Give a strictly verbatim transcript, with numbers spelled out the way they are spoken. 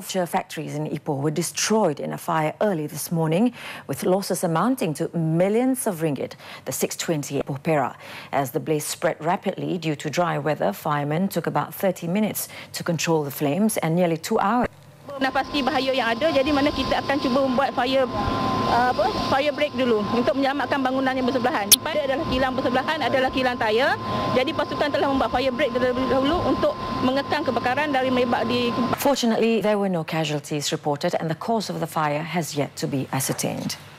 Factories in Ipoh were destroyed in a fire early this morning, with losses amounting to millions of ringgit. The six twenty Ipoh Perak. As the blaze spread rapidly due to dry weather, firemen took about thirty minutes to control the flames and nearly two hours. Nafasi bahaya yang ada, jadi mana kita akan cuba membuat fire uh, apa, fire break dulu untuk menyelamatkan bangunan yang bersebelahan. Pada adalah kilang bersebelahan, adalah kilang tayar. Jadi pasukan telah membuat fire break terlebih dahulu untuk mengekang kebakaran dari merebak di. Fortunately, there were no casualties reported and the cause of the fire has yet to be ascertained.